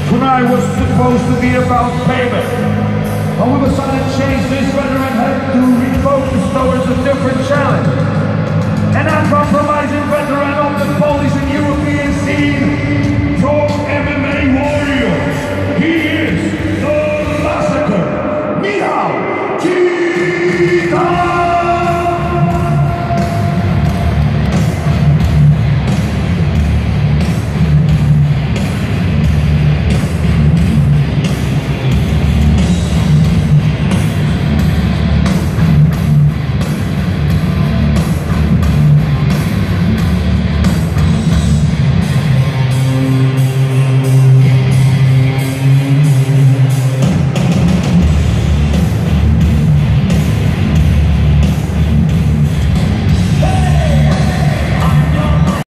Tonight was supposed to be about payment. All of a sudden change, this veteran had to refocus towards a different challenge. An uncompromising veteran of the Polish and European scene,